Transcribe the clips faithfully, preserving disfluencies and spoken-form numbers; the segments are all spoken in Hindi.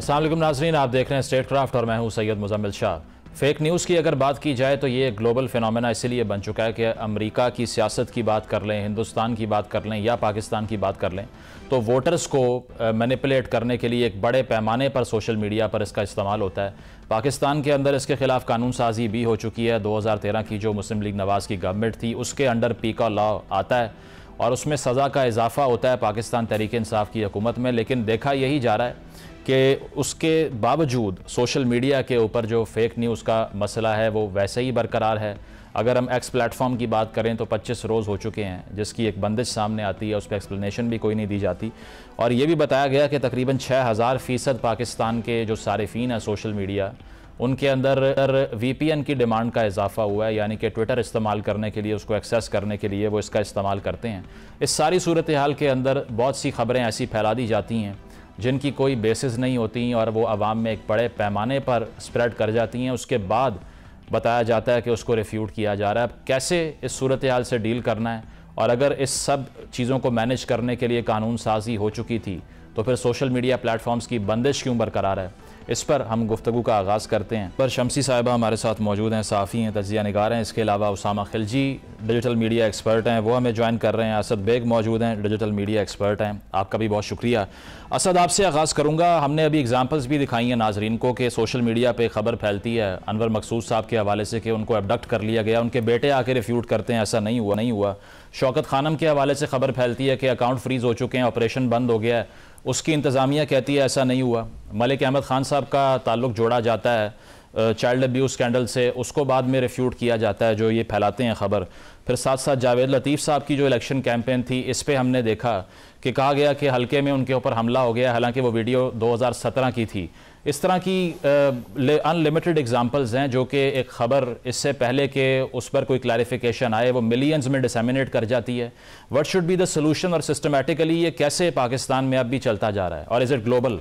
अस्सलाम वालेकुम नाज़रीन, आप देख रहे हैं स्टेट क्राफ्ट और मैं हूं सैयद मुज़म्मिल शाह। फ़ेक न्यूज़ की अगर बात की जाए तो ये ग्लोबल फिनोमेना इसीलिए बन चुका है कि अमेरिका की सियासत की बात कर लें, हिंदुस्तान की बात कर लें या पाकिस्तान की बात कर लें तो वोटर्स को मैनिपुलेट करने के लिए एक बड़े पैमाने पर सोशल मीडिया पर इसका इस्तेमाल होता है। पाकिस्तान के अंदर इसके ख़िलाफ़ कानून साजी भी हो चुकी है। दो हज़ार तेरह की जो मुस्लिम लीग नवाज़ की गवर्नमेंट थी उसके अंडर पीका लॉ आता है और उसमें सज़ा का इजाफा होता है पाकिस्तान तहरीक इंसाफ की हुकूमत में। लेकिन देखा यही जा रहा है कि उसके बावजूद सोशल मीडिया के ऊपर जो फेक न्यूज़ का मसला है वो वैसे ही बरकरार है। अगर हम एक्स प्लेटफॉर्म की बात करें तो पच्चीस रोज़ हो चुके हैं जिसकी एक बंदिश सामने आती है, उस पर एक्सप्लेनेशन भी कोई नहीं दी जाती। और ये भी बताया गया कि तकरीबन छः हज़ार फ़ीसद पाकिस्तान के जो सारिफीन हैं सोशल मीडिया उनके अंदर वी पी एन की डिमांड का इजाफा हुआ है, यानी कि ट्विटर इस्तेमाल करने के लिए, उसको एक्सेस करने के लिए वो इसका इस्तेमाल करते हैं। इस सारी सूरत हाल के अंदर बहुत सी खबरें ऐसी फैला दी जाती हैं जिनकी कोई बेसिस नहीं होती और वो आवाम में एक बड़े पैमाने पर स्प्रेड कर जाती हैं। उसके बाद बताया जाता है कि उसको रिफ्यूट किया जा रहा है। अब कैसे इस सूरत हाल से डील करना है, और अगर इस सब चीज़ों को मैनेज करने के लिए कानून साजी हो चुकी थी तो फिर सोशल मीडिया प्लेटफॉर्म्स की बंदिश क्यों बरकरार है, इस पर हम गुफ्तगू का आगाज़ करते हैं। पर शमसी साहिबा हमारे साथ मौजूद हैं, साफ़ी हैं, तजिया निगार हैं। इसके अलावा Usama Khilji digital media expert हैं, वो हमें ज्वाइन कर रहे हैं। असद बेग मौजूद हैं, डिजिटल मीडिया एक्सपर्ट हैं। आपका भी बहुत शुक्रिया। असद, आपसे आगाज़ करूँगा। हमने अभी एग्जाम्पल्स भी दिखाई हैं नाजरीन को कि सोशल मीडिया पर खबर फैलती है अनवर मकसूद साहब के हवाले से कि उनको एबडक्ट कर लिया गया, उनके बेटे आके रिफ्यूट करते हैं ऐसा नहीं हुआ नहीं हुआ शौकत खानम के हवाले से खबर फैलती है कि अकाउंट फ्रीज़ हो चुके हैं, ऑपरेशन बंद हो गया है, उसकी इंतज़ामिया कहती है ऐसा नहीं हुआ। मलिक अहमद ख़ान साहब का ताल्लुक़ जोड़ा जाता है चाइल्ड अब्यूज़ स्कैंडल से, उसको बाद में रिफ्यूट किया जाता है जो ये फैलाते हैं ख़बर। फिर साथ साथ जावेद लतीफ़ साहब की जो इलेक्शन कैंपेन थी इस पर हमने देखा कि कहा गया कि हल्के में उनके ऊपर हमला हो गया, हालांकि वो वीडियो दो हज़ार सत्रह की थी। इस तरह की अनलिमिटेड एग्जांपल्स हैं जो कि एक ख़बर इससे पहले कि उस पर कोई क्लैरिफिकेशन आए वो मिलियंस में डिसमिनेट कर जाती है। What should be the solution, और सिस्टमेटिकली ये कैसे पाकिस्तान में अब भी चलता जा रहा है, और इज़ इट ग्लोबल?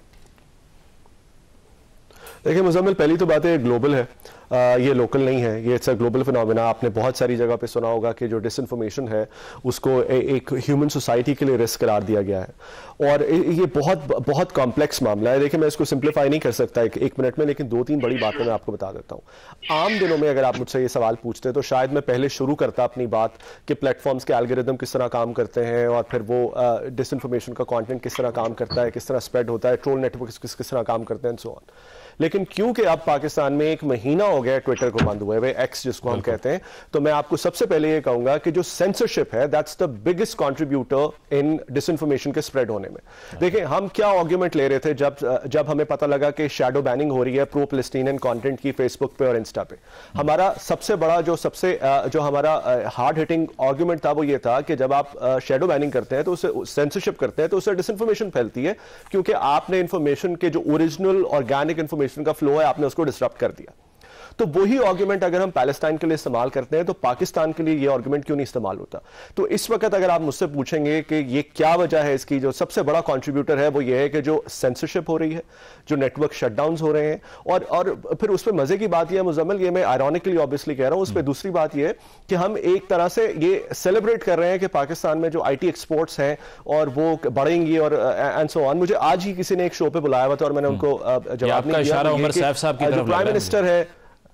देखिए मुज़म्मिल, पहली तो बात है ग्लोबल है, आ, ये लोकल नहीं है, ये इट्स अ ग्लोबल फिनोमेना। आपने बहुत सारी जगह पे सुना होगा कि जो डिसइंफॉर्मेशन है उसको ए, एक ह्यूमन सोसाइटी के लिए रिस्क करार दिया गया है, और ये बहुत बहुत कॉम्प्लेक्स मामला है। देखिए मैं इसको सिंप्लीफाई नहीं कर सकता एक, एक मिनट में, लेकिन दो तीन बड़ी बातें मैं आपको बता देता हूँ। आम दिनों में अगर आप मुझसे ये सवाल पूछते तो शायद मैं पहले शुरू करता अपनी बात कि प्लेटफॉर्म्स के एल्गोरिदम किस तरह काम करते हैं और फिर वो डिसइंफॉर्मेशन का कॉन्टेंट किस तरह काम करता है, किस तरह स्प्रेड होता है, ट्रोल नेटवर्क किस किस तरह काम करते हैं, सो ऑन। लेकिन क्योंकि अब पाकिस्तान में एक महीना हो गया ट्विटर को बंद हुए हुए, एक्स जिसको हम कहते हैं, तो मैं आपको सबसे पहले ये कहूंगा कि जो सेंसरशिप है that's the biggest contributor in disinformation के स्प्रेड होने में। देखिए हम क्या आर्गुमेंट ले रहे थे जब जब हमें पता लगा कि शैडो बैनिंग हो रही है प्रो पैलेस्टीनियन कंटेंट की फेसबुक पे और इंस्टा पे। हमारा सबसे बड़ा जो सबसे जो हमारा हार्ड हिटिंग आर्गुमेंट था वो ये था कि जब आप शैडो बैनिंग करते हैं तो उससे सेंसरशिप करते हैं तो उससे डिसइंफॉर्मेशन फैलती है, क्योंकि आपने इंफॉर्मेशन के जो ओरिजिनल ऑर्गेनिक इंफॉर्मेशन का फ्लो है आपने उसको डिसरप्ट कर दिया। तो वही आर्गुमेंट अगर हम पैलेस्टाइन के लिए इस्तेमाल करते हैं तो पाकिस्तान के लिए ये आर्गुमेंट क्यों नहीं इस्तेमाल होता? तो इस वक्त अगर आप मुझसे पूछेंगे कि ये क्या वजह है इसकी, जो सबसे बड़ा कंट्रीब्यूटर है वो ये है कि जो सेंसरशिप हो रही है, जो नेटवर्क शटडाउन्स हो रहे हैं, और और फिर उस पर मजे की बात यह है मुजम्मिल, ये मैं आयरॉनिकली ऑब्वियसली कह रहा हूं, उस पर दूसरी बात यह है कि हम एक तरह से ये सेलिब्रेट कर रहे हैं कि पाकिस्तान में जो आई टी एक्सपोर्ट्स हैं और वो बढ़ेंगी और एंड सो ऑन। मुझे आज ही किसी ने एक शो पे बुलाया हुआ था और मैंने उनको जवाब नहीं दिया। जो प्राइम मिनिस्टर है,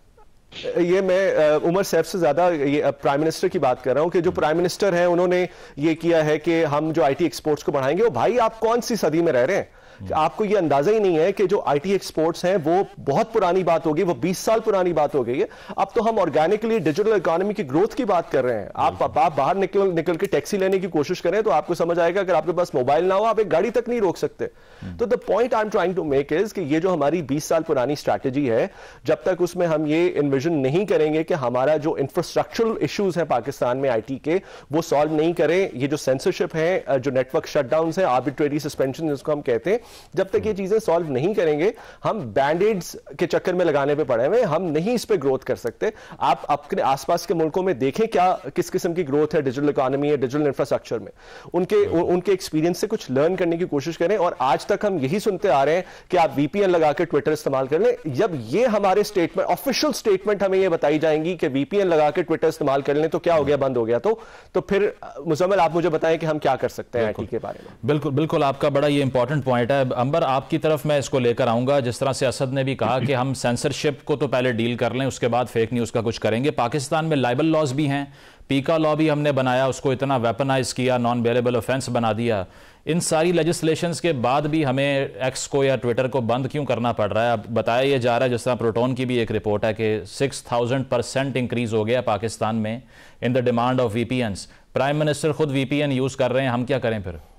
ये मैं उमर सैफ से ज्यादा ये प्राइम मिनिस्टर की बात कर रहा हूं कि जो प्राइम मिनिस्टर हैं उन्होंने ये किया है कि हम जो आईटी एक्सपोर्ट्स को बढ़ाएंगे। वो भाई आप कौन सी सदी में रह रहे हैं? आपको ये अंदाजा ही नहीं है कि जो आईटी एक्सपोर्ट्स हैं वो बहुत पुरानी बात होगी, वो बीस साल पुरानी बात हो गई है। अब तो हम ऑर्गेनिकली डिजिटल इकोनॉमी की ग्रोथ की बात कर रहे हैं। आप आप बाहर निकल निकल के टैक्सी लेने की कोशिश करें तो आपको समझ आएगा अगर आपके पास मोबाइल ना हो आप एक गाड़ी तक नहीं रोक सकते। तो the point I am trying to make is कि ये जो हमारी बीस साल पुरानी स्ट्रैटेजी है, जब तक उसमें हम ये इन्विजन नहीं करेंगे कि हमारा जो इंफ्रास्ट्रक्चरल इश्यूज है पाकिस्तान में आईटी के वो सॉल्व नहीं करें, ये जो सेंसरशिप है, जो नेटवर्क शटडाउन है, आर्बिट्रेरी सस्पेंशन जिसको हम कहते हैं, जब तक ये चीजें सॉल्व नहीं करेंगे हम बैंडेड्स के चक्कर में लगाने पे पड़े हुए, हम नहीं इस पे ग्रोथ कर सकते। आप अपने आसपास के मुल्कों में देखें क्या किस किस्म की ग्रोथ है डिजिटल इकोनॉमी है, डिजिटल इंफ्रास्ट्रक्चर में, उनके उनके एक्सपीरियंस से कुछ लर्न करने की कोशिश करें। और आज तक हम यही सुनते आ रहे हैं कि आप वीपीएन लगा के ट्विटर इस्तेमाल कर लें। जब ये हमारे स्टेटमेंट, ऑफिशियल स्टेटमेंट हमें ये बताई जाएंगी कि वीपीएन लगा के ट्विटर इस्तेमाल कर लें तो क्या हो गया, बंद हो गया, तो तो फिर मुजम्मिल आप मुझे बताएं कि हम क्या कर सकते हैं आईटी के बारे में। बिल्कुल बिल्कुल, आपका बड़ा ये इंपॉर्टेंट पॉइंट है। है। अंबर, आपकी तरफ मैं इसको लेकर आऊँगा। जिस तरह से असद ने भी कहा कि हम सेंसरशिप को तो पहले डील कर लें, उसके बाद फेक न्यूज़ का कुछ करेंगे। पाकिस्तान में लाइबल लॉज भी हैं, पीका लॉ भी हमने बनाया, उसको इतना वेपनाइज किया, नॉन बेलेबल ऑफेंस बना दिया। इन सारी लेजिस्लेशंस के बाद भी हमें एक्स को या ट्विटर को बंद क्यों करना पड़ रहा है? अब बताया ये जा रहा है, जिस तरह प्रोटोन की भी एक रिपोर्ट है कि सिक्स थाउजेंड परसेंट इंक्रीज हो गया पाकिस्तान में in the demand of VPNs. Prime minister खुद वीपीएन यूज़ कर रहे हैं, हम क्या करें फिर?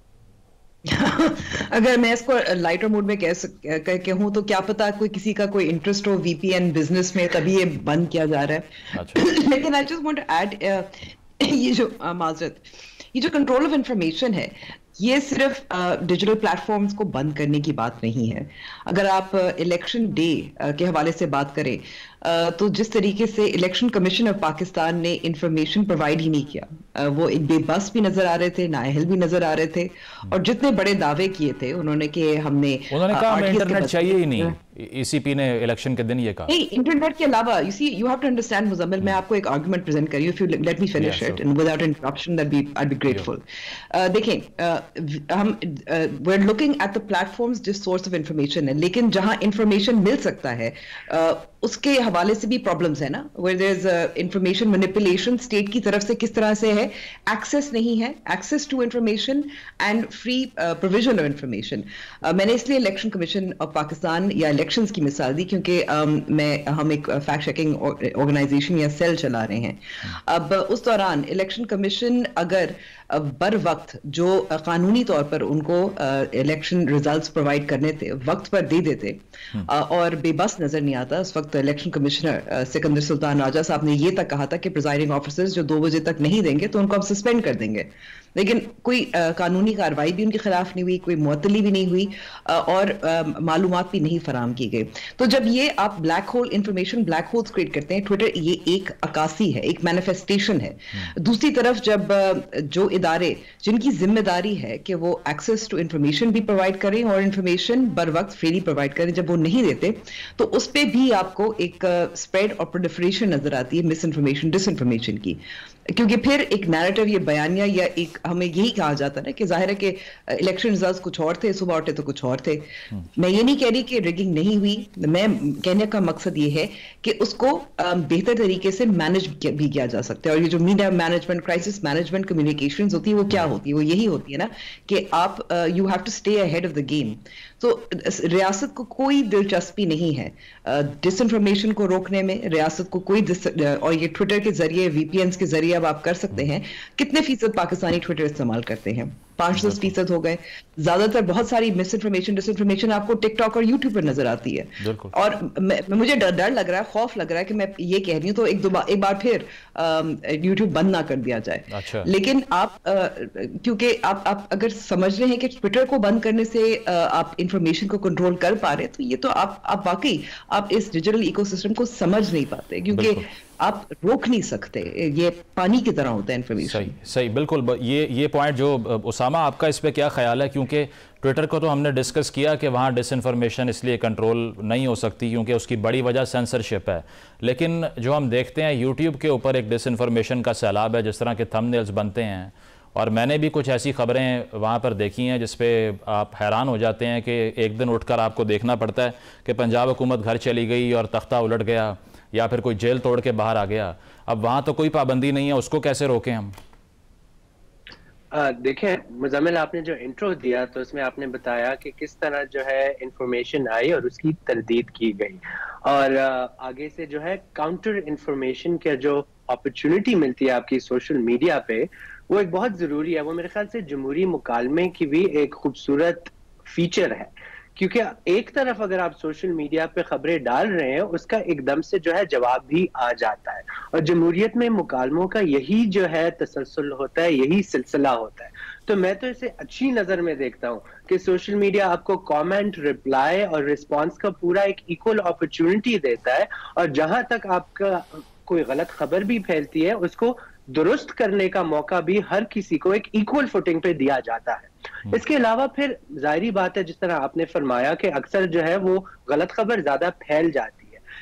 अगर मैं इसको लाइटर मूड में कह कह कहूँ तो क्या पता कोई किसी का कोई इंटरेस्ट हो वीपीएन बिजनेस में, तभी ये बंद किया जा रहा है। अच्छा। लेकिन I just want to add, ये जो माजरत ये जो कंट्रोल ऑफ इंफॉर्मेशन है, ये सिर्फ डिजिटल uh, प्लेटफॉर्म्स को बंद करने की बात नहीं है। अगर आप इलेक्शन uh, डे uh, के हवाले से बात करें uh, तो जिस तरीके से इलेक्शन कमीशन ऑफ पाकिस्तान ने इंफॉर्मेशन प्रोवाइड ही नहीं किया, uh, वो एक बेबस भी नजर आ रहे थे, नाअहल भी नजर आ रहे थे, और जितने बड़े दावे किए थे उन्होंने कि हमने उन्होंने कहा हमें इंटरनेट चाहिए ही नहीं। ईसीपी ने इलेक्शन के दिन ये कहा। नहीं, इंटरनेट के अलावा you see you have to understand Muzammil, मैं आपको एक आर्गुमेंट प्रेजेंट करी, if you let me finish it and without interruption, that be I be grateful. देखें, uh, हम we are looking at the platforms जिस सोर्स ऑफ इंफॉर्मेशन है, लेकिन जहां इंफॉर्मेशन मिल सकता है uh, उसके हवाले से भी प्रॉब्लम्स है ना, where there is information manipulation state की तरफ से किस तरह से है, एक्सेस नहीं है, access to information and free provision of information. मैंने इसलिए इलेक्शन कमीशन ऑफ पाकिस्तान या इलेक्शंस की मिसाल दी क्योंकि um, मैं हम एक फैक्ट चेकिंग ऑर्गेनाइजेशन या सेल चला रहे हैं। अब उस दौरान इलेक्शन कमीशन अगर बर वक्त जो कानूनी तौर पर उनको इलेक्शन रिजल्ट्स प्रोवाइड करने थे वक्त पर दे देते और बेबस नजर नहीं आता, उस वक्त इलेक्शन कमिश्नर सिकंदर सुल्तान राजा साहब ने ये तक कहा था कि प्रिजाइडिंग ऑफिसर्स जो दो बजे तक नहीं देंगे तो उनको हम सस्पेंड कर देंगे, लेकिन कोई आ, कानूनी कार्रवाई भी उनके खिलाफ नहीं हुई, कोई मुअत्तली भी नहीं हुई आ, और मालूमात भी नहीं फराम की गई। तो जब ये आप black hole information black holes create करते हैं, ट्विटर ये एक अक्कासी है, एक मैनिफेस्टेशन है। दूसरी तरफ जब जो इदारे जिनकी जिम्मेदारी है कि वो एक्सेस टू इंफॉर्मेशन भी प्रोवाइड करें और इंफॉर्मेशन बर वक्त फ्रीली प्रोवाइड करें, जब वो नहीं देते तो उस पर भी आपको एक स्प्रेड और प्रोलिफरेशन नजर आती है मिस इन्फॉर्मेशन डिस इन्फॉर्मेशन की, क्योंकि फिर एक नैरेटिव ये बयानिया या एक हमें यही कहा जाता है कि जाहिर है कि इलेक्शन रिजल्ट्स कुछ और थे, सुबह उठे तो कुछ और थे। मैं ये नहीं कह रही कि रिगिंग नहीं हुई, मैं कहने का मकसद ये है कि उसको बेहतर तरीके से मैनेज भी किया जा सकता है। और ये जो media management, crisis management communications होती है वो क्या होती है, वो यही होती है ना कि आप you have to stay ahead of the game. तो रियासत को कोई दिलचस्पी नहीं है डिसइंफॉर्मेशन को रोकने में, रियासत को कोई और ये ट्विटर के जरिए वीपीएन के जरिए अब आप कर सकते हैं। कितने फीसद पाकिस्तानी ट्विटर इस्तेमाल करते हैं? पांच दस फीसद हो गए। ज्यादातर बहुत सारी मिस इन्फॉर्मेशन डिसइंफॉर्मेशन आपको टिकटॉक और यूट्यूब पर नजर आती है। और मुझे डर डर लग रहा है, खौफ लग रहा है कि मैं ये कह रही हूँ तो एक दो बार एक बार फिर यूट्यूब बंद ना कर दिया जाए। अच्छा। लेकिन आप आ, क्योंकि आप आप अगर समझ रहे हैं कि ट्विटर को बंद करने से आ, आप इंफॉर्मेशन को कंट्रोल कर पा रहे, तो ये तो आप आप वाकई आप इस डिजिटल इकोसिस्टम को समझ नहीं पाते, क्योंकि आप रोक नहीं सकते, ये पानी की तरह होता है इन्फॉर्मेशन। सही सही बिल्कुल। ये ये पॉइंट जो उसामा, आपका इस पे क्या ख्याल है? क्योंकि ट्विटर को तो हमने डिस्कस किया कि वहाँ डिसइंफॉर्मेशन इसलिए कंट्रोल नहीं हो सकती क्योंकि उसकी बड़ी वजह सेंसरशिप है, लेकिन जो हम देखते हैं यूट्यूब के ऊपर एक डिसइंफॉर्मेशन का सैलाब है, जिस तरह के थंबनेल्स बनते हैं। और मैंने भी कुछ ऐसी खबरें वहाँ पर देखी हैं जिस पे आप हैरान हो जाते हैं कि एक दिन उठकर आपको देखना पड़ता है कि पंजाब हुकूमत घर चली गई और तख्ता उलट गया या फिर कोई जेल तोड़ के बाहर आ गया। अब वहाँ तो कोई पाबंदी नहीं है, उसको कैसे रोकें हम? देखें मुजम्मिल, आपने जो इंट्रो दिया तो उसमें आपने बताया कि किस तरह जो है इंफॉर्मेशन आई और उसकी तरदीद की गई, और आगे से जो है काउंटर इंफॉर्मेशन का जो अपॉर्चुनिटी मिलती है आपकी सोशल मीडिया पे, वो एक बहुत जरूरी है। वो मेरे ख्याल से जमहूरी मुकालमे की भी एक खूबसूरत फीचर है, क्योंकि एक तरफ अगर आप सोशल मीडिया पे खबरें डाल रहे हैं उसका एकदम से जो है जवाब भी आ जाता है, और जमहूरियत में मुकालमों का यही जो है तसलसल होता है, यही सिलसिला होता है। तो मैं तो इसे अच्छी नजर में देखता हूँ कि सोशल मीडिया आपको कमेंट, रिप्लाई और रिस्पांस का पूरा एक इक्वल अपॉर्चुनिटी देता है, और जहां तक आपका कोई गलत खबर भी फैलती है उसको दुरुस्त करने का मौका भी हर किसी को एक इक्वल फुटिंग पे दिया जाता है। इसके अलावा फिर जाहिर बात है, जिस तरह आपने फरमाया कि अक्सर जो है वो गलत खबर ज्यादा फैल जाती है,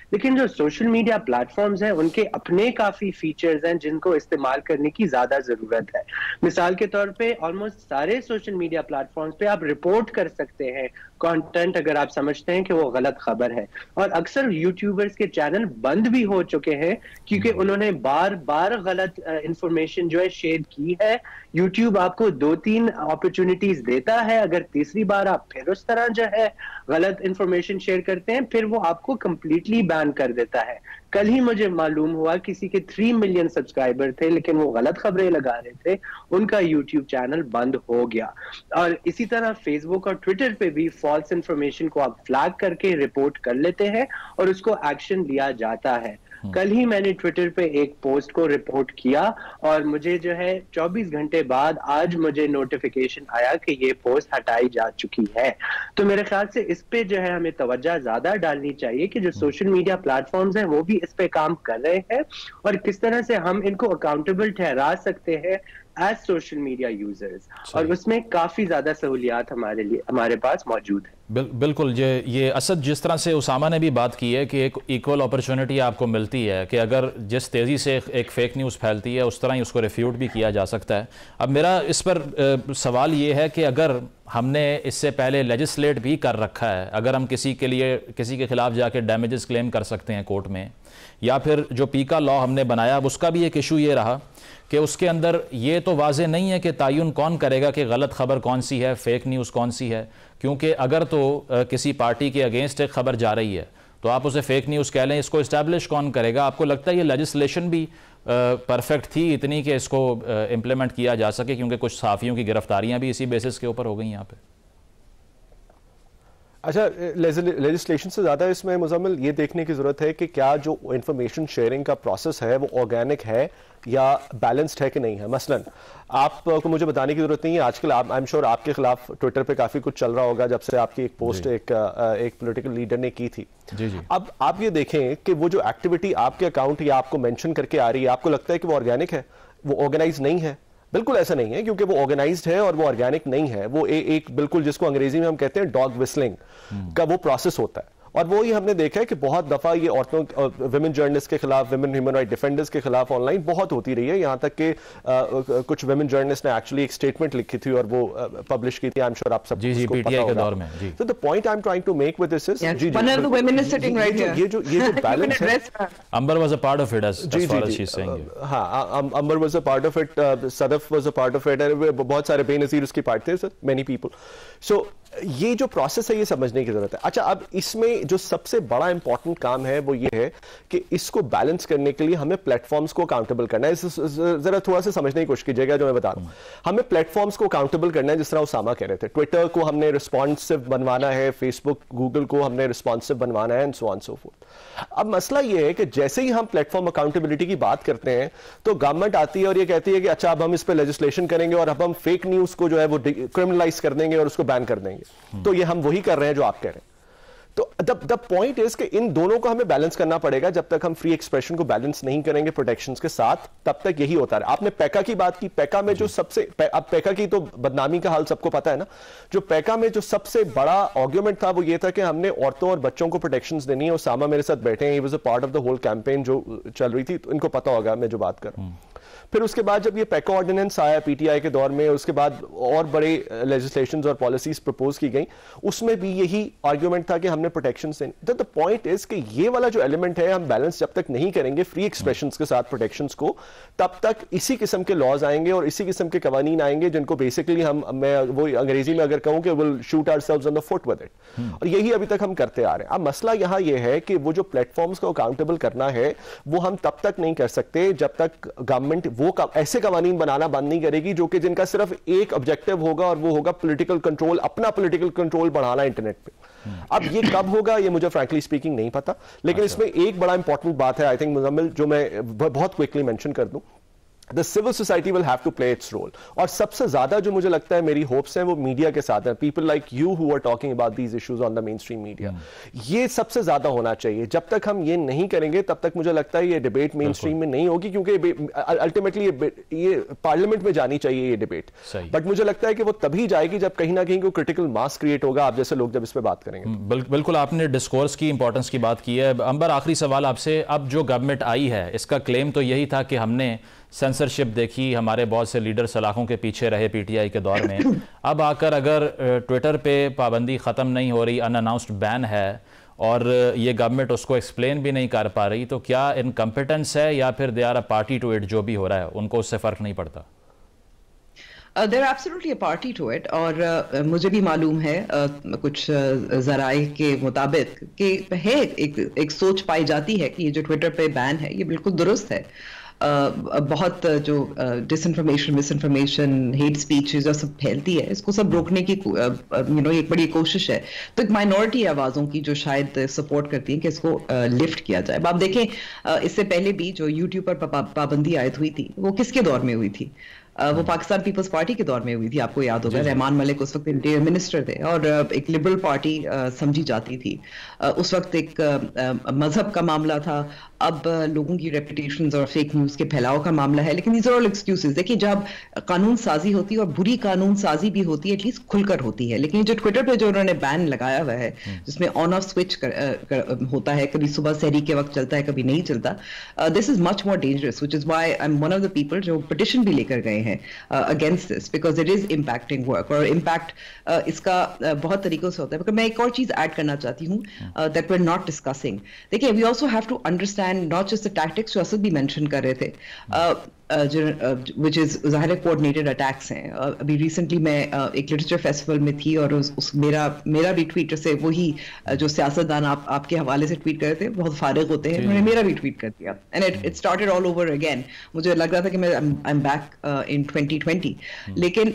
लेकिन जो सोशल मीडिया प्लेटफॉर्म्स हैं उनके अपने काफी फीचर्स हैं जिनको इस्तेमाल करने की ज्यादा जरूरत है। मिसाल के तौर पे ऑलमोस्ट सारे सोशल मीडिया प्लेटफॉर्म्स पे आप रिपोर्ट कर सकते हैं कंटेंट अगर आप समझते हैं कि वो गलत खबर है, और अक्सर यूट्यूबर्स के चैनल बंद भी हो चुके हैं क्योंकि उन्होंने बार बार गलत इंफॉर्मेशन जो है शेयर की है। यूट्यूब आपको दो तीन अपॉर्चुनिटीज देता है, अगर तीसरी बार आप फिर उस तरह जो है गलत इंफॉर्मेशन शेयर करते हैं फिर वो आपको कंप्लीटली बैन कर देता है। कल ही मुझे मालूम हुआ किसी के थ्री मिलियन सब्सक्राइबर थे लेकिन वो गलत खबरें लगा रहे थे, उनका यूट्यूब चैनल बंद हो गया। और इसी तरह फेसबुक और ट्विटर पे भी फॉल्स इंफॉर्मेशन को आप फ्लैग करके रिपोर्ट कर लेते हैं और उसको एक्शन लिया जाता है। कल ही मैंने ट्विटर पे एक पोस्ट को रिपोर्ट किया और मुझे जो है चौबीस घंटे बाद आज मुझे नोटिफिकेशन आया कि ये पोस्ट हटाई जा चुकी है। तो मेरे ख्याल से इस पे जो है हमें तवज्जो ज्यादा डालनी चाहिए कि जो सोशल मीडिया प्लेटफॉर्म्स हैं वो भी इस पे काम कर रहे हैं और किस तरह से हम इनको अकाउंटेबल ठहरा सकते हैं एज सोशल मीडिया यूजर्स, और उसमें काफी ज्यादा सहूलियात हमारे लिए हमारे पास मौजूद है। बिल, बिल्कुल ये ये असद जिस तरह से उसामा ने भी बात की है कि एक इक्वल अपॉर्चुनिटी आपको मिलती है कि अगर जिस तेज़ी से एक फेक न्यूज़ फैलती है उस तरह ही उसको रिफ्यूट भी किया जा सकता है। अब मेरा इस पर आ, सवाल ये है कि अगर हमने इससे पहले लेजिस्लेट भी कर रखा है, अगर हम किसी के लिए किसी के खिलाफ जाके डैमेजेस क्लेम कर सकते हैं कोर्ट में, या फिर जो पीका लॉ हमने बनाया अब उसका भी एक इशू ये रहा कि उसके अंदर ये तो वाजे नहीं है कि तयन कौन करेगा कि गलत खबर कौन सी है, फेक न्यूज़ कौन सी है, क्योंकि अगर तो किसी पार्टी के अगेंस्ट एक खबर जा रही है तो आप उसे फेक न्यूज़ कह लें, इसको इस्टेब्लिश कौन करेगा? आपको लगता है ये लेजिस्लेशन भी परफेक्ट थी इतनी कि इसको इम्प्लीमेंट किया जा सके, क्योंकि कुछ सहाफ़ियों की गिरफ्तारियां भी इसी बेसिस के ऊपर हो गई यहाँ पे? अच्छा, लेजिस्लेशन से ज़्यादा इसमें मुजम्मिल ये देखने की ज़रूरत है कि क्या जो इंफॉर्मेशन शेयरिंग का प्रोसेस है वो ऑर्गेनिक है या बैलेंस्ड है कि नहीं है। मसलन आपको मुझे बताने की ज़रूरत नहीं है, आजकल आप आई एम श्योर आपके खिलाफ ट्विटर पे काफ़ी कुछ चल रहा होगा जब से आपकी एक पोस्ट एक एक पॉलिटिकल लीडर ने की थी। जी जी। अब आप ये देखें कि वो जो एक्टिविटी आपके अकाउंट या आपको मेंशन करके आ रही है, आपको लगता है कि वो ऑर्गेनिक है, वो ऑर्गेनाइज नहीं है? बिल्कुल ऐसा नहीं है, क्योंकि वो ऑर्गेनाइज्ड है और वो ऑर्गेनिक नहीं है। वो ए, एक बिल्कुल जिसको अंग्रेजी में हम कहते हैं डॉग विस्लिंग का वो प्रोसेस होता है। और वो ही हमने देखा है कि बहुत दफा ये औरतों विमेन जर्नलिस्ट के खिलाफ, विमेन ह्यूमन राइट डिफेंडर्स के खिलाफ ऑनलाइन बहुत होती रही है, यहां तक कि कुछ विमेन जर्नलिस्ट ने एक्चुअली एक स्टेटमेंट लिखी थी और वो पब्लिश की थी। आई एम श्योर आप सब जी जी पीटीआई के दौर में जी। तो the point I am trying to make with this is जी one of the women is sitting right here. ये जो ये जो बैलेंस है, Amber was a part of it as far as she's saying it. हां, Amber was a part of it, Sadaf was a part of it, बहुत सारे बेनजीर उसकी पार्ट थे, मेनी पीपल। सो ये जो प्रोसेस है ये समझने की जरूरत है। अच्छा, अब इसमें जो सबसे बड़ा इंपॉर्टेंट काम है वो ये है कि इसको बैलेंस करने के लिए हमें प्लेटफॉर्म्स को अकाउंटेबल करना है। जरा थोड़ा सा समझने की कोशिश कीजिएगा जो मैं बता रहा हूं। हमें प्लेटफॉर्म्स को अकाउंटेबल करना है, जिस तरह उसामा कह रहे थे। ट्विटर को हमने रिस्पॉन्सिव बनवाना है, फेसबुक गूगल को हमने रिस्पॉन्सिव बनवाना है, and so on so forth. अब मसला ये है कि जैसे ही हम प्लेटफॉर्म अकाउंटेबिलिटी की बात करते हैं तो गवर्नमेंट आती है और ये कहती है कि अच्छा अब हम इस पर लेजिस्लेशन करेंगे और अब हम फेक न्यूज को जो है वो क्रिमिनलाइज कर देंगे और उसको बैन कर देंगे। तो ये हम वही कर रहे हैं जो आप कह रहे हैं। तो द पॉइंट इज कि इन दोनों को हमें बैलेंस करना पड़ेगा। जब तक हम फ्री एक्सप्रेशन को बैलेंस नहीं करेंगे प्रोटेक्शंस के साथ, तब तक यही होता है। आपने पैका की बात की, पैका में जो सबसे, अब पैका की तो बदनामी का हाल सबको पता है ना। जो पैका में जो सबसे बड़ा आर्गुमेंट था वो ये था कि हमने औरतों और बच्चों को प्रोटेक्शंस देनी है। उसामा मेरे साथ बैठे हैं, he was a part of the whole campaign जो चल रही थी, तो इनको पता होगा मैं जो बात कर रहा हूं। फिर उसके बाद जब ये पैका ऑर्डिनेंस आया पीटीआई के दौर में, उसके बाद और बड़े लेजिस्लेशंस और पॉलिसीज प्रपोज की गई, उसमें भी यही आर्गुमेंट था कि हमने प्रोटेक्शन से। द पॉइंट इज कि ये वाला जो एलिमेंट है हम बैलेंस जब तक नहीं करेंगे फ्री एक्सप्रेशंस के साथ प्रोटेक्शंस को, तब तक इसी किस्म के लॉज आएंगे और इसी किस्म के कवानीन आएंगे जिनको बेसिकली हम, मैं वो अंग्रेजी में अगर कहूं कि will shoot ourselves on the foot with it, और यही अभी तक हम करते आ रहे हैं। अब मसला यहां यह है कि वो जो प्लेटफॉर्म्स को अकाउंटेबल करना है वो हम तब तक नहीं कर सकते जब तक गवर्नमेंट वो का, ऐसे कवानीन बनाना बंद नहीं करेगी जो कि जिनका सिर्फ एक ऑब्जेक्टिव होगा और वो होगा पॉलिटिकल कंट्रोल, अपना पॉलिटिकल कंट्रोल बढ़ाना इंटरनेट पे। अब ये कब होगा ये मुझे फ्रैंकली स्पीकिंग नहीं पता, लेकिन इसमें एक बड़ा इंपॉर्टेंट बात है आई थिंक मुजम्मिल, जो मैं बहुत क्विकली मेंशन कर दूं the civil society will have to play its role. और सबसे ज्यादा जो मुझे लगता है मेरी होप्स हैं वो मीडिया के साथ हैं, people like you who are talking about these issues on the mainstream media. ये सबसे ज्यादा होना चाहिए. जब तक हम ये नहीं करेंगे तब तक मुझे लगता है ये डिबेट मेन स्ट्रीम में नहीं होगी, क्योंकि अल्टीमेटली ये, ये पार्लियामेंट में जानी चाहिए ये डिबेट. बट मुझे लगता है कि वो तभी जाएगी जब कहीं ना कहीं कोई क्रिटिकल मास क्रिएट होगा, आप जैसे लोग जब इस पर बात करेंगे. बिल, बिल्कुल आपने डिस्कोर्स की इंपॉर्टेंस की बात की है. अंबर, आखिरी सवाल आपसे. अब जो गवर्नमेंट आई है इसका क्लेम तो यही था कि हमने सेंसरशिप देखी, हमारे बहुत से लीडर सलाखों के पीछे रहे पीटीआई के दौर में. अब आकर अगर ट्विटर पे पाबंदी ख़त्म नहीं हो रही, अनअनाउंस्ड बैन है और ये गवर्नमेंट उसको एक्सप्लेन भी नहीं कर पा रही, तो क्या इनकम्पिटेंस है या फिर they are a party to it? जो भी हो रहा है उनको उससे फ़र्क नहीं पड़ता? There absolutely a party to it. और uh, मुझे भी मालूम है uh, कुछ uh, जराए के मुताबिक कि है एक एक सोच पाई जाती है कि ये जो ट्विटर पे बैन है ये बिल्कुल दुरुस्त है. Uh, बहुत जो डिसइंफॉर्मेशन, मिसइंफॉर्मेशन, हेट स्पीच जो सब फैलती है, इसको सब रोकने की यू नो एक बड़ी कोशिश है. तो एक माइनॉरिटी आवाज़ों की जो शायद सपोर्ट करती हैं कि इसको लिफ्ट uh, किया जाए. अब आप देखें uh, इससे पहले भी जो यूट्यूब पर पा, पाबंदी आयद हुई थी वो किसके दौर में हुई थी? Uh, वो पाकिस्तान पीपल्स पार्टी के दौर में हुई थी. आपको याद होगा रहमान मलिक उस वक्त इंटीरियर मिनिस्टर थे और uh, एक लिबरल पार्टी uh, समझी जाती थी. uh, उस वक्त एक uh, मजहब का मामला था. अब uh, लोगों की रेपुटेशंस और फेक न्यूज के फैलाव का मामला है. लेकिन these are all excuses. देखिए, जब कानून साजी होती है और बुरी कानून साजी भी होती है, एटलीस्ट खुलकर होती है. लेकिन जो ट्विटर पे जो उन्होंने बैन लगाया हुआ है जिसमें ऑन ऑफ स्विच कर, कर, होता है, कभी सुबह सहरी के वक्त चलता है, कभी नहीं चलता, this is much more dangerous, which is why I am one of the people जो पिटिशन भी लेकर गए हैं against this, because it is impacting work. और इम्पैक्ट uh, इसका uh, बहुत तरीकों से होता है. मैं एक और चीज ऐड करना चाहती हूँ that we are not discussing. देखिए, we also have to understand not just the tactics जो असद भी मेंशन कर रहे थे, विच इज ज़ाहिर कोऑर्डिनेटेड अटैक्स हैं. uh, अभी रिसेंटली मैं uh, एक लिटरेचर फेस्टिवल में थी और उस, उस मेरा मेरा भी ट्वीट से वही uh, जो सियासतदान आप आपके हवाले से ट्वीट कर रहे थे, बहुत फारिग होते हैं, उन्होंने मेरा भी ट्वीट कर दिया and it it started all over again. मुझे लग रहा था कि मैं I am back in twenty twenty. लेकिन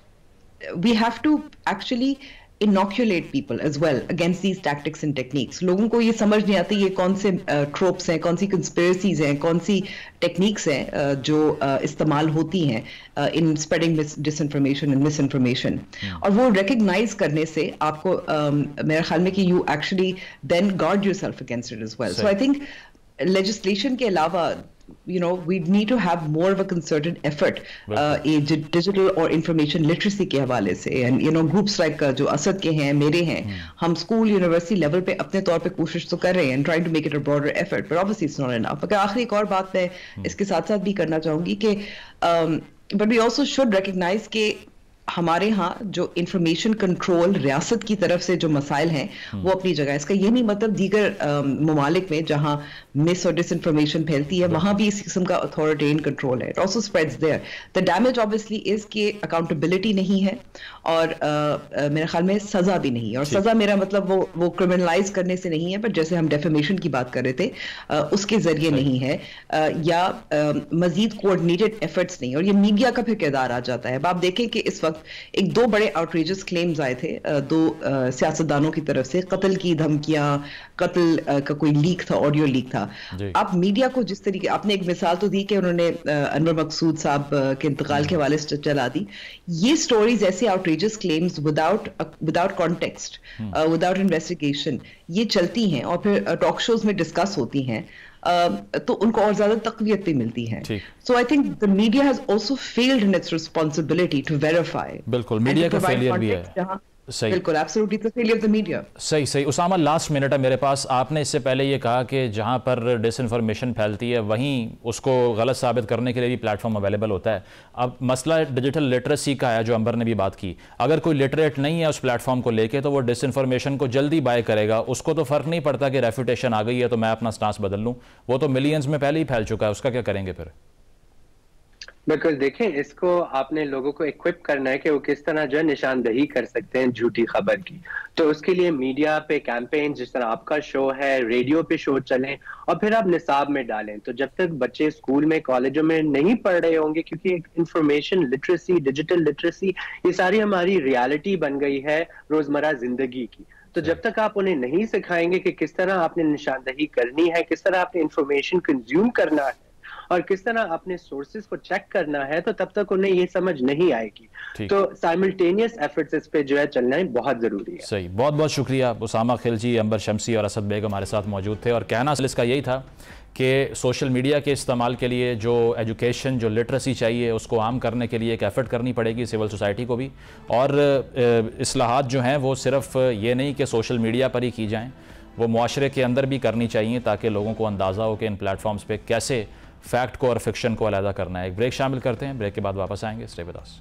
we have to actually inoculate people as well against these tactics and techniques. लोगों को ये समझ नहीं आती ये कौन से ट्रोप्स हैं, कौन सी कंस्पिरेसीज हैं, कौन सी टेक्निक्स हैं uh, जो uh, इस्तेमाल होती हैं in spreading disinformation and misinformation. और वो रिकग्नाइज करने से आपको um, मेरे ख्याल में कि you actually then guard yourself against it as well. So I think legislation के अलावा you know we need to have more of a concerted effort uh, digital और information literacy के हवाले से. and you know groups like uh, जो असद के हैं, मेरे हैं, hmm. हम स्कूल यूनिवर्सिटी लेवल पे अपने तौर पे कोशिश तो कर रहे हैं and trying to make it a broader effort, but obviously it's not enough. अगर आखिरी एक और बात मैं hmm. इसके साथ साथ भी करना चाहूंगी कि um, but we also should recognize कि हमारे यहाँ जो इंफॉर्मेशन कंट्रोल रियासत की तरफ से जो मसाइल हैं वो अपनी जगह. इसका ये नहीं मतलब दीगर ममालिक में जहाँ मिस और डिसइंफॉर्मेशन फैलती है वहाँ भी इस किस्म का अथॉरिटेरियन कंट्रोल है. It also spreads there. The damage obviously is कि अकाउंटेबिलिटी नहीं है और uh, मेरे ख्याल में सजा भी नहीं है. और सजा मेरा मतलब वो वो क्रिमिनलाइज करने से नहीं है, बट जैसे हम डेफेमेशन की बात कर रहे थे uh, उसके जरिए नहीं है, uh, या uh, मजीद कोऑर्डिनेटेड एफर्ट्स नहीं. और ये मीडिया का फिर किरदार आ जाता है. अब आप देखें कि इस वक्त एक दो बड़े आउटरीजस क्लेम्स आए थे दो सियासतदानों की तरफ से, कत्ल की धमकियां, कत्ल का कोई लीक था, ऑडियो लीक था. आप मीडिया को जिस तरीके, आपने एक मिसाल तो दी कि उन्होंने अनवर मकसूद साहब के इंतकाल के हवाले से चला दी. ये स्टोरीज ऐसे outrageous claims without without context, without investigation ये चलती हैं और फिर टॉक शोज में डिस्कस होती हैं, Uh, तो उनको और ज्यादा तकवीयत भी मिलती है. So I think the media has also failed in its responsibility to verify. बिल्कुल, मीडिया का फेलियर भी है. सही, बिल्कुल, absolutely the failure of the media. सही सही. उसामा, लास्ट मिनट है मेरे पास. आपने इससे पहले ये कहा कि जहाँ पर डिसइंफॉर्मेशन फैलती है वहीं उसको गलत साबित करने के लिए भी प्लेटफॉर्म अवेलेबल होता है. अब मसला डिजिटल लिटरेसी का है जो अंबर ने भी बात की. अगर कोई लिटरेट नहीं है उस प्लेटफॉर्म को लेके तो वो डिसइंफॉर्मेशन को जल्दी बाय करेगा. उसको तो फ़र्क नहीं पड़ता कि रेपुटेशन आ गई है तो मैं अपना स्टांस बदल लूँ. वो तो मिलियंस में पहले ही फैल चुका है. उसका क्या करेंगे फिर? बिल्कुल, देखें, इसको आपने लोगों को इक्विप करना है कि वो किस तरह जो है निशानदही कर सकते हैं झूठी खबर की. तो उसके लिए मीडिया पे कैंपेन, जिस तरह आपका शो है, रेडियो पे शो चलें और फिर आप निसाब में डालें. तो जब तक बच्चे स्कूल में, कॉलेजों में नहीं पढ़ रहे होंगे, क्योंकि इंफॉर्मेशन लिटरेसी, डिजिटल लिटरेसी, ये सारी हमारी रियलिटी बन गई है रोजमर्रा जिंदगी की. तो जब तक आप उन्हें नहीं सिखाएंगे कि किस तरह आपने निशानदही करनी है, किस तरह आपने इंफॉर्मेशन कंज्यूम करना है और किस तरह अपने सोर्सेज को चेक करना है, तो तब तक उन्हें ये समझ नहीं आएगी। तो साइमल्टेनियस एफर्ट्स इस पे जो है चलना बहुत जरूरी है। सही, बहुत बहुत शुक्रिया। उसामा खिलजी, अंबर शमसी और असद बेग हमारे साथ मौजूद थे। और कहना इसका यही था कि सोशल मीडिया के इस्तेमाल के लिए जो एजुकेशन, जो लिटरेसी चाहिए, उसको आम करने के लिए एक एफ़र्ट करनी पड़ेगी सिविल सोसाइटी को भी। और इस्लाहात जो हैं वो सिर्फ ये नहीं कि सोशल मीडिया पर ही की जाएं, वो मुआशरे के अंदर भी करनी चाहिए, ताकि लोगों को अंदाज़ा हो कि इन प्लेटफॉर्म्स पे कैसे फ़ैक्ट को और फिक्शन को अलहदा करना है। एक ब्रेक शामिल करते हैं, ब्रेक के बाद वापस आएंगे। Stay with us.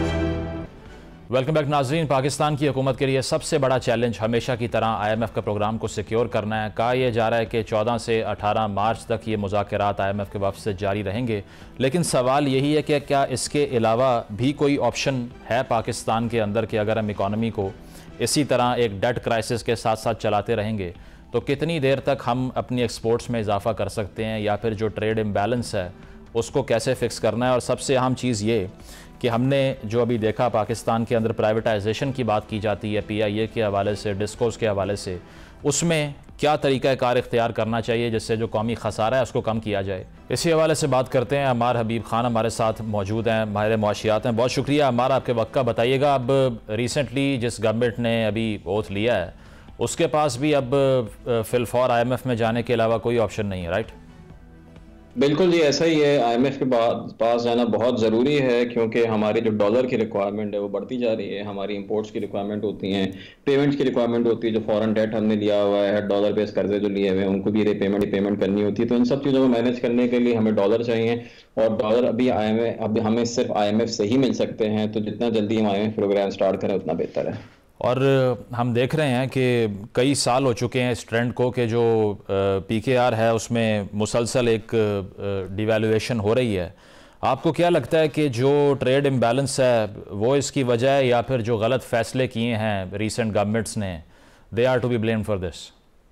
Welcome back नाज़रीन। पाकिस्तान की हुकूमत के लिए सबसे बड़ा चैलेंज हमेशा की तरह आई एम एफ़ का प्रोग्राम को सिक्योर करना है। कहा यह जा रहा है कि चौदह से अठारह मार्च तक ये मुज़ाकरात आई एम एफ़ के वफ़द से जारी रहेंगे, लेकिन सवाल यही है कि क्या इसके अलावा भी कोई ऑप्शन है पाकिस्तान के अंदर कि अगर हम इकॉनमी को इसी तरह एक डेट क्राइसिस के साथ साथ चलाते रहेंगे तो कितनी देर तक हम अपनी एक्सपोर्ट्स में इजाफा कर सकते हैं, या फिर जो ट्रेड इम्बैलेंस है उसको कैसे फ़िक्स करना है। और सबसे अहम चीज़ ये कि हमने जो अभी देखा पाकिस्तान के अंदर प्राइवेटाइजेशन की बात की जाती है पी आई ए के हवाले से, डिस्कोस के हवाले से, उसमें क्या तरीक़ा कार इख्तियार करना चाहिए जिससे जो कौमी खसारा है उसको कम किया जाए। इसी हवाले से बात करते हैं। अमार हबीब खान हमारे साथ मौजूद हैं, माहिर मुआशियात हैं। बहुत शुक्रिया अमार आपके वक्त का। बताइएगा, अब रिसेंटली जिस गवर्नमेंट ने अभी ओथ लिया है उसके पास भी अब फिलफौर आई एम एफ़ में जाने के अलावा कोई ऑप्शन नहीं है, राइट? बिल्कुल जी, ऐसा ही है। आई एम एफ के पास जाना बहुत ज़रूरी है, क्योंकि हमारी जो डॉलर की रिक्वायरमेंट है वो बढ़ती जा रही है। हमारी इंपोर्ट्स की रिक्वायरमेंट होती हैं, पेमेंट्स की रिक्वायरमेंट होती है, जो फॉरेन डेट हमने लिया हुआ है, डॉलर बेस्ड कर्जे जो लिए हुए हैं उनको भी रीपेमेंट पेमेंट करनी होती है। तो इन सब चीज़ों को मैनेज करने के लिए हमें डॉलर चाहिए, और डॉलर अभी आई एम एफ अभी हमें सिर्फ आई एम एफ से ही मिल सकते हैं। तो जितना जल्दी हम I M F program start करें उतना बेहतर है। और हम देख रहे हैं कि कई साल हो चुके हैं इस ट्रेंड को कि जो पी के आर है उसमें मुसलसल एक डिवैल्यूएशन हो रही है। आपको क्या लगता है कि जो ट्रेड इम्बैलेंस है वो इसकी वजह है, या फिर जो गलत फैसले किए हैं रीसेंट गवर्नमेंट्स ने, they are to be blamed for this?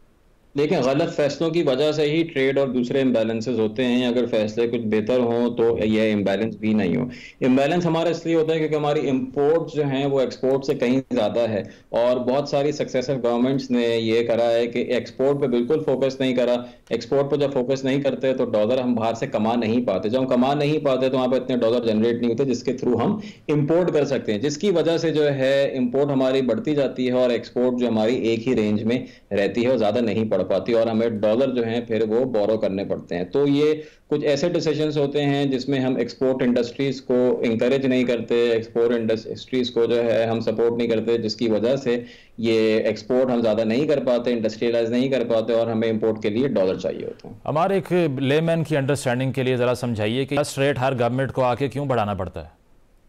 देखिए, गलत फैसलों की वजह से ही ट्रेड और दूसरे इम्बैलेंसेस होते हैं। अगर फैसले कुछ बेहतर हों तो यह इम्बैलेंस भी नहीं हो। इम्बैलेंस हमारा इसलिए होता है क्योंकि हमारी इंपोर्ट जो हैं वो एक्सपोर्ट से कहीं ज़्यादा है, और बहुत सारी सक्सेसिव गवर्नमेंट्स ने ये करा है कि एक्सपोर्ट पे बिल्कुल फोकस नहीं करा। एक्सपोर्ट पर जब फोकस नहीं करते तो डॉलर हम बाहर से कमा नहीं पाते। जब हम कमा नहीं पाते तो वहाँ पर इतने डॉलर जनरेट नहीं होते जिसके थ्रू हम इम्पोर्ट कर सकते हैं, जिसकी वजह से जो है इम्पोर्ट हमारी बढ़ती जाती है और एक्सपोर्ट जो हमारी एक ही रेंज में रहती है, वो ज़्यादा नहीं बढ़ पाती, और हमें डॉलर जो हैं फिर वो बोरो करने पड़ते हैं। तो ये कुछ ऐसे डिसीजंस होते हैं जिसमें हम एक्सपोर्ट इंडस्ट्रीज को इंकरेज नहीं करते, एक्सपोर्ट इंडस्ट्रीज को जो है हम सपोर्ट नहीं करते, जिसकी वजह से ये एक्सपोर्ट हम ज़्यादा नहीं कर पाते, इंडस्ट्रियलाइज नहीं कर पाते, और हमें इंपोर्ट के लिए डॉलर चाहिए होता है। हमारे एक लेमैन की अंडरस्टैंडिंग के लिए ज़रा समझाइए कि इंटरेस्ट रेट हर गवर्नमेंट को आके क्यों बढ़ाना पड़ता है?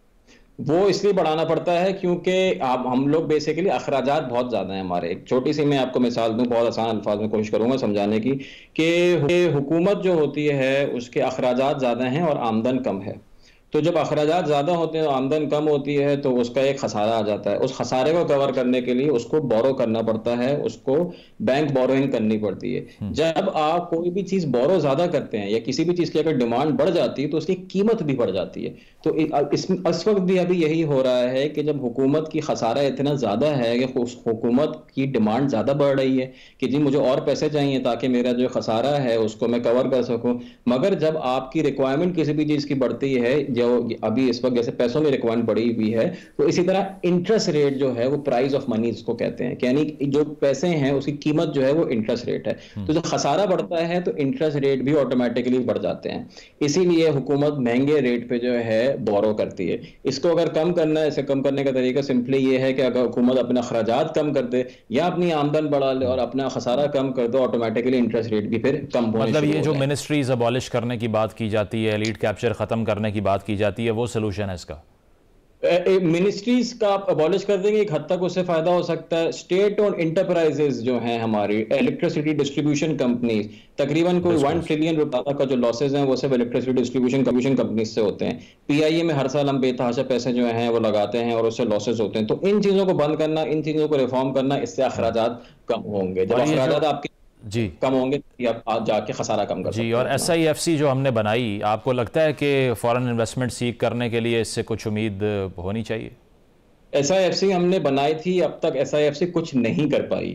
वो इसलिए बढ़ाना पड़ता है क्योंकि आप हम लोग बेसिकली अखराजात बहुत ज़्यादा हैं हमारे। एक छोटी सी मैं आपको मिसाल दूं, बहुत आसान अल्फाज में कोशिश करूंगा समझाने की, कि हुकूमत जो होती है उसके अखराजात ज़्यादा हैं और आमदन कम है। तो जब अखराजात ज़्यादा होते हैं, आमदन कम होती है, तो उसका एक खसारा आ जाता है। उस खसारे को कवर करने के लिए उसको बोरो करना पड़ता है, उसको बैंक बोरोइंग करनी पड़ती है। जब आप कोई भी चीज़ बोरो ज़्यादा करते हैं या किसी भी चीज़ की अगर डिमांड बढ़ जाती है तो उसकी कीमत भी बढ़ जाती है। तो इस इस वक्त भी अभी यही हो रहा है कि जब हुकूमत की खसारा इतना ज़्यादा है कि उस हुकूमत की डिमांड ज़्यादा बढ़ रही है कि जी मुझे और पैसे चाहिए ताकि मेरा जो खसारा है उसको मैं कवर कर सकूँ। मगर जब आपकी रिक्वायरमेंट किसी भी चीज़ की बढ़ती है, जो अभी इस वक्त जैसे पैसों में रिक्वायरमेंट बढ़ी हुई है, तो इसी तरह इंटरेस्ट रेट जो है वो प्राइस ऑफ मनी इसको कहते हैं, यानी जो पैसे हैं उसकी कीमत जो है वो इंटरेस्ट रेट है। तो जब खसारा बढ़ता है तो इंटरेस्ट रेट भी ऑटोमेटिकली बढ़ जाते हैं। इसीलिए हुकूमत महंगे रेट पे जो है बोरो करती है। इसको अगर कम करना है, इसे कम करने का तरीका सिंपली ये है कि अगर हुकूमत अपना खर्चात कम कर दे या अपनी आमदन बढ़ा ले और अपना खसारा कम कर दे, ऑटोमेटिकली इंटरेस्ट रेट भी फिर कम होने मतलब ये जो मिनिस्ट्रीज अबॉलिश करने की बात की जाती है, एलीट कैप्चर खत्म करने की बात की जाती है, वो सोल्यूशन है इसका? मिनिस्ट्रीज का आप अबॉलिश कर देंगे, एक हद तक उससे फायदा हो सकता है। स्टेट ओन इंटरप्राइजेज जो हैं हमारी इलेक्ट्रिसिटी डिस्ट्रीब्यूशन कंपनीज, तकरीबन कोई वन ट्रिलियन रुपए का जो लॉसेज हैं वो सब इलेक्ट्रिसिटी डिस्ट्रीब्यूशन कमीशन कंपनीज से होते हैं। पीआईए में हर साल हम बेतहाशा पैसे जो हैं वो लगाते हैं और उससे लॉसेज होते हैं। तो इन चीजों को बंद करना, इन चीजों को रिफॉर्म करना, इससे अखराजात कम होंगे। जब अखराजात आपके जी कम होंगे आप जाके खसारा कम कर जी। और एस आई एफ सी जो हमने बनाई, आपको लगता है कि फॉरेन इन्वेस्टमेंट सीख करने के लिए इससे कुछ उम्मीद होनी चाहिए? एस आई एफ सी हमने बनाई थी, अब तक एस आई एफ सी कुछ नहीं कर पाई है।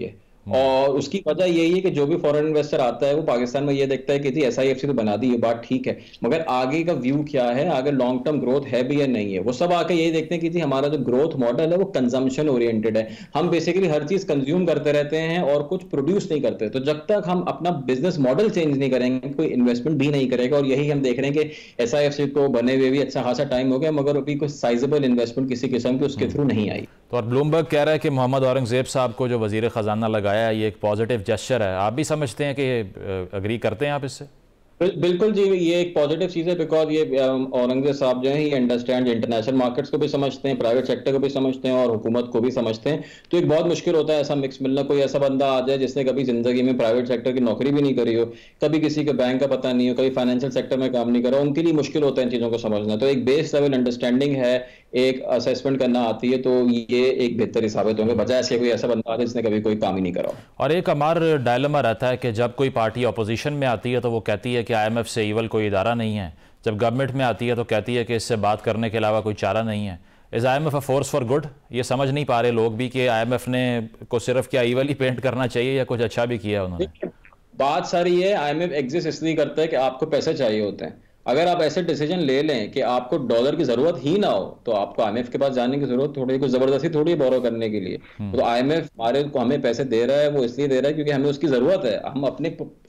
और उसकी वजह यही है कि जो भी फॉरेन इन्वेस्टर आता है वो पाकिस्तान में ये देखता है कि G S I F C तो बना दी, ये बात ठीक है, मगर आगे का व्यू क्या है, आगे लॉन्ग टर्म ग्रोथ है भी या नहीं है। वो सब आके यही देखते हैं कि जी हमारा जो ग्रोथ मॉडल है वो कंजम्पशन ओरिएंटेड है, हम बेसिकली हर चीज कंज्यूम करते रहते हैं और कुछ प्रोड्यूस नहीं करते। तो जब तक हम अपना बिजनेस मॉडल चेंज नहीं करेंगे कोई इन्वेस्टमेंट भी नहीं करेगा। और यही हम देख रहे हैं कि एस आई एफ सी को बने हुए भी अच्छा खासा टाइम हो गया, मगर अभी कोई साइजेबल इन्वेस्टमेंट किसी किस्म की उसके थ्रू नहीं आई। तो और ब्लूमबर्ग कह रहा है कि मोहम्मद औरंगजेब साहब को जो वजीर खजाना लगाया है ये एक पॉजिटिव जेस्चर है, आप भी समझते हैं कि अग्री करते हैं आप इससे? बिल्कुल जी, ये एक पॉजिटिव चीज़ है, बिकॉज ये औरंगजेब साहब जो है ये अंडरस्टैंड इंटरनेशनल मार्केट्स को भी समझते हैं, प्राइवेट सेक्टर को भी समझते हैं और हुकूमत को भी समझते हैं। तो एक बहुत मुश्किल होता है ऐसा मिक्स मिलना। कोई ऐसा बंदा आ जाए जिसने कभी जिंदगी में प्राइवेट सेक्टर की नौकरी भी नहीं करी हो, कभी किसी के बैंक का पता नहीं हो, कभी फाइनेंशियल सेक्टर में काम नहीं करा, उनके लिए मुश्किल होता है इन चीज़ों को समझना। तो एक बेस लेवल अंडरस्टैंडिंग है, एक असेसमेंट करना आती है, तो ये एक बेहतरी साबित होंगे बजाय से कोई ऐसा बंदा आ जाए जिसने कभी कोई काम ही नहीं करा। और एक हमारा डायलेमा रहता है कि जब कोई पार्टी अपोजिशन में आती है तो वो कहती है कि आई एम एफ से इवल कोई इदारा नहीं है, जब गवर्नमेंट में आती है तो कहती है कि इससे बात करने के अलावा कोई चारा नहीं है। Is I M F a force for good? ये समझ नहीं पा रहे लोग भी कि आई एम एफ ने को सिर्फ क्या इवल ही पेंट करना चाहिए या कुछ अच्छा भी किया उन्होंने। बात सारी है, आई एम एफ एग्जिस्ट इसलिए करता है कि आपको पैसे चाहिए होते हैं। अगर आप ऐसे डिसीजन ले लें कि आपको डॉलर की जरूरत ही ना हो तो आपको आईएमएफ के पास जाने की जरूरत थोड़ी, कोई जबरदस्ती थोड़ी है बोरो करने के लिए। तो आईएमएफ हमारे को हमें पैसे दे रहा है, वो इसलिए दे रहा है क्योंकि हमें उसकी जरूरत है। हम अपने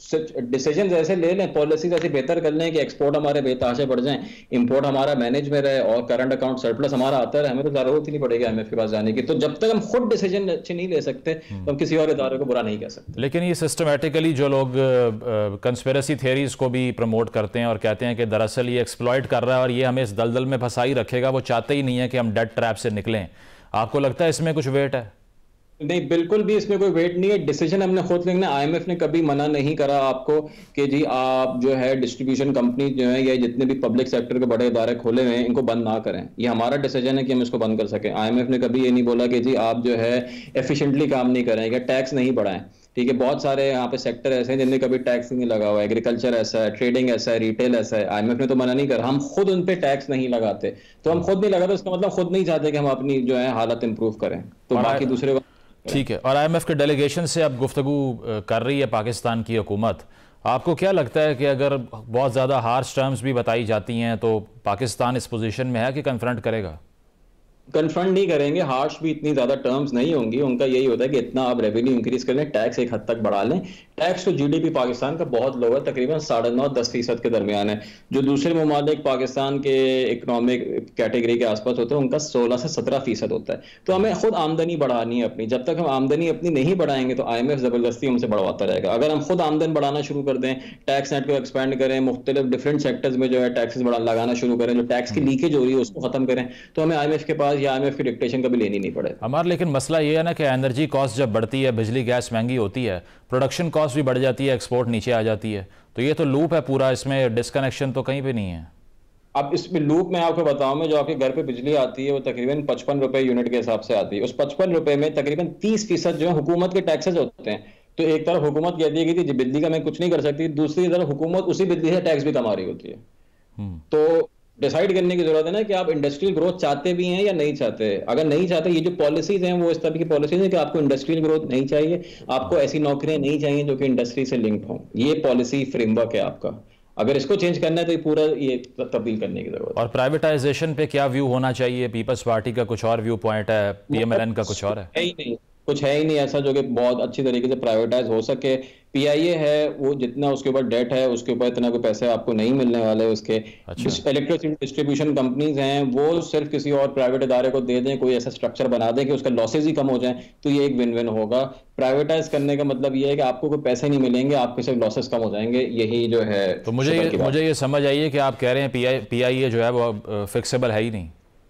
डिसीजन ऐसे ले लें, पॉलिसीज ऐसे बेहतर कर लें कि एक्सपोर्ट हमारे बेतहाशे बढ़ जाएं, इंपोर्ट हमारा मैनेज में रहे और करंट अकाउंट सरप्लस हमारा आता रहे, हमें तो जरूरत ही नहीं पड़ेगी आईएमएफ के पास जाने की। तो जब तक हम खुद डिसीजन अच्छे नहीं ले सकते तो हम किसी और इदारे को बुरा नहीं कह सकते। लेकिन ये सिस्टमेटिकली जो लोग कंस्पिरेसी थियरीज को भी प्रमोट करते हैं और कहते हैं कि दरअसल ये एक्सप्लॉइट कर रहा है और ये हमें इस दलदल में फंसाई रखेगा, वो चाहते ही नहीं है कि हम डेट ट्रैप से निकलें, आपको लगता है इसमें कुछ वेट है? नहीं, बिल्कुल भी इसमें कोई वेट नहीं है। डिसीजन हमने खुद लेना। आईएमएफ ने कभी मना नहीं करा आपको कि जी आप जो है डिस्ट्रीब्यूशन कंपनी जो है या जितने भी पब्लिक सेक्टर के बड़े इदारे खोले हुए हैं इनको बंद ना करें। ये हमारा डिसीजन है कि हम इसको बंद कर सकें। आईएमएफ ने कभी ये नहीं बोला कि जी आप जो है एफिशिएंटली काम नहीं करेंगे, टैक्स नहीं बढ़ाएं। ठीक है, बहुत सारे यहाँ पे सेक्टर ऐसे हैं जिनमें कभी टैक्स नहीं लगा हुआ है, एग्रीकल्चर ऐसा है, ट्रेडिंग ऐसा है, रिटेल ऐसा है। आईएमएफ ने तो मना नहीं करा, हम खुद उन पे टैक्स नहीं लगाते। तो हम खुद नहीं लगाते उसका मतलब खुद नहीं चाहते कि हम अपनी जो है हालत इंप्रूव करें। तो बाकी दूसरे ठीक है। और आईएमएफ के डेलीगेशन से अब गुफ्तगू कर रही है पाकिस्तान की हुकूमत, आपको क्या लगता है कि अगर बहुत ज़्यादा हार्श टर्म्स भी बताई जाती हैं तो पाकिस्तान इस पोजीशन में है कि कन्फ्रंट करेगा? कन्फ्रंट नहीं करेंगे, हार्श भी इतनी ज्यादा टर्म्स नहीं होंगी। उनका यही होता है कि इतना आप रेवेन्यू इंक्रीज कर लें, टैक्स एक हद तक बढ़ा लें। टैक्स तो जीडीपी पाकिस्तान का बहुत लो है, तकरीबन साढ़े नौ दस फीसद के दरमियान है। जो दूसरे ममालिक पाकिस्तान के इकोनॉमिक कैटेगरी के आसपास होते हैं उनका सोलह से सत्रह फीसद होता है। तो हमें खुद आमदनी बढ़ानी है अपनी। जब तक हम आमदनी अपनी नहीं बढ़ाएंगे तो आईएमएफ जबरदस्ती हमसे बढ़वाता रहेगा। अगर हम खुद आमदन बढ़ाना शुरू कर दें, टैक्स नेट को एक्सपेंड करें, मुख्तलिफ डिफरेंट सेक्टर्स में जो है टैक्सेस लगाना शुरू करें, जो टैक्स की लीकेज हो रही है उसको खत्म करें, तो हमें आईएमएफ के पास या आईएमएफ की डिक्टेशन कभी लेनी नहीं पड़े हमारा। लेकिन मसला ये है ना कि एनर्जी कॉस्ट जब बढ़ती है, बिजली गैस महंगी होती है, प्रोडक्शन कॉस्ट भी बढ़ जाती है, एक्सपोर्ट नीचे आ जाती है। तो ये तो लूप है पूरा, इसमें डिस्कनेक्शन तो कहीं पे नहीं है। अब इसमें लूप में आपको बताऊं, मैं जो आपके घर पे बिजली आती है वो तकरीबन पचपन रुपए यूनिट के हिसाब से आती है। उस पचपन रुपए में तकरीबन तीस फीसद जो है हुकूमत के टैक्सेस होते हैं। तो एक तरफ हुकूमत कहती है कि बिजली का मैं कुछ नहीं कर सकती, दूसरी तरफ हुकूमत उसी बिजली से टैक्स भी कमा रही होती है। तो डिसाइड करने की जरूरत है ना कि आप इंडस्ट्रियल ग्रोथ चाहते भी हैं या नहीं चाहते। अगर नहीं चाहते, ये जो पॉलिसीज हैं वो इस तरह की पॉलिसीज हैं कि आपको इंडस्ट्रियल ग्रोथ नहीं चाहिए, आपको ऐसी नौकरियां नहीं चाहिए जो कि इंडस्ट्री से लिंक्ड हों। ये पॉलिसी फ्रेमवर्क है आपका। अगर इसको चेंज करना है तो ये पूरा ये तब्दील करने की जरूरत है। और प्राइवेटाइजेशन पे क्या व्यू होना चाहिए? पीपल्स पार्टी का कुछ और व्यू पॉइंट है, पीएमएलएन का कुछ और है? ही नहीं, कुछ है ही नहीं ऐसा जो कि बहुत अच्छी तरीके से प्राइवेटाइज हो सके। पीआईए है वो जितना उसके ऊपर डेट है उसके ऊपर इतना कोई पैसे आपको नहीं मिलने वाले उसके। अच्छा। इलेक्ट्रिसिटी डिस्ट्रीब्यूशन कंपनीज हैं वो सिर्फ किसी और प्राइवेट इदारे को दे दें, कोई ऐसा स्ट्रक्चर बना दें कि उसका लॉसेज ही कम हो जाए, तो ये एक विन विन होगा। प्राइवेटाइज करने का मतलब ये है कि आपको कोई पैसे नहीं मिलेंगे, आपके सिर्फ लॉसेस कम हो जाएंगे। यही जो है तो मुझे ये, मुझे ये समझ आई है कि आप कह रहे हैं पीआई पीआईए जो है वो फिक्सेबल है ही नहीं।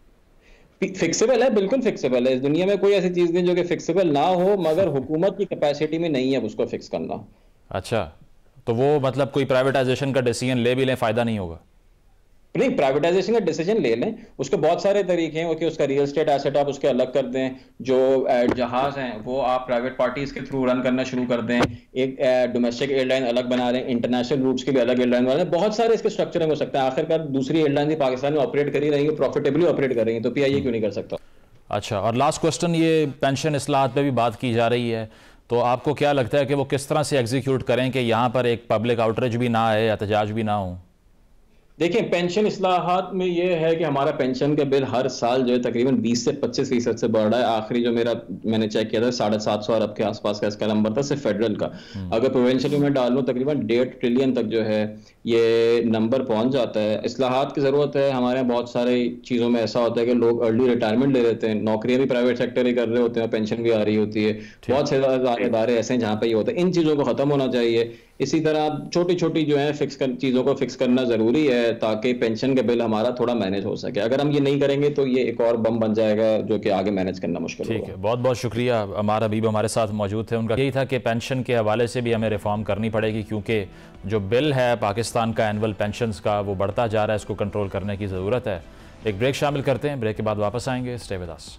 फिक्सेबल है, बिल्कुल फिक्सेबल है। इस दुनिया में कोई ऐसी चीज नहीं जो कि फिक्सेबल ना हो, मगर हुकूमत की कैपेसिटी में नहीं है उसको फिक्स करना। अच्छा, तो वो मतलब कोई प्राइवेटाइजेशन का डिसीजन ले भी लें फायदा नहीं होगा? नहीं, प्राइवेटाइजेशन का डिसीजन ले लें, उसके बहुत सारे तरीके हैं कि उसका रियल स्टेट एसेट आप उसके अलग कर दें, जो जहाज हैं वो आप प्राइवेट पार्टीज के थ्रू रन करना शुरू कर दें, एक डोमेस्टिक एयरलाइन अलग बना लें, इंटरनेशनल रूट्स के लिए अलग एयरलाइन बना लें। बहुत सारे इसके स्ट्रक्चरिंग हो सकता है। आखिरकार दूसरी एयरलाइन भी पाकिस्तान में ऑपरेट कर ही रही है, प्रॉफिटेबली ऑपरेट कर रही है, तो पीआईए क्यों नहीं कर सकता? अच्छा, और लास्ट क्वेश्चन, ये पेंशन इस्लाहत पे भी बात की जा रही है, तो आपको क्या लगता है कि वो किस तरह से एग्जीक्यूट करें कि यहाँ पर एक पब्लिक आउटरीच भी ना आए, एहतजाज भी ना हो? देखिए, पेंशन इस्लाहात में ये है कि हमारा पेंशन का बिल हर साल जो है तकरीबन बीस से पच्चीस फीसद से बढ़ रहा है। आखिरी जो मेरा मैंने चेक किया था साढ़े सात सौ अरब के आसपास का इसका नंबर था सिर्फ फेडरल का। अगर प्रोविंशियल में डाल लूँ तकरीबन डेढ़ ट्रिलियन तक जो है ये नंबर पहुंच जाता है। इस्लाहात की ज़रूरत है। हमारे यहाँ बहुत सारी चीज़ों में ऐसा होता है कि लोग अर्ली रिटायरमेंट ले लेते हैं, नौकरियां भी प्राइवेट सेक्टर ही कर रहे होते हैं, पेंशन भी आ रही होती है। बहुत से इदारे ऐसे हैं जहाँ पे ये होता है। इन चीज़ों को ख़त्म होना चाहिए। इसी तरह छोटी छोटी जो है फिक्स कर, चीज़ों को फिक्स करना ज़रूरी है ताकि पेंशन का बिल हमारा थोड़ा मैनेज हो सके। अगर हम ये नहीं करेंगे तो ये एक और बम बन जाएगा जो कि आगे मैनेज करना मुश्किल होगा। ठीक है, बहुत बहुत शुक्रिया। अमार हबीब हमारे साथ मौजूद थे। उनका यही था कि पेंशन के हवाले से भी हमें रिफॉर्म करनी पड़ेगी, क्योंकि जो बिल है पाकिस्तान का एनुअल पेंशन्स का वो बढ़ता जा रहा है, इसको कंट्रोल करने की ज़रूरत है। एक ब्रेक शामिल करते हैं, ब्रेक के बाद वापस आएंगे। Stay with us.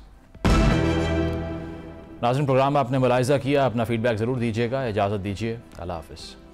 नाज़रीन, प्रोग्राम आपने मुलाहिज़ा किया, अपना फीडबैक ज़रूर दीजिएगा। इजाज़त दीजिए, अल्लाह हाफ़िज़।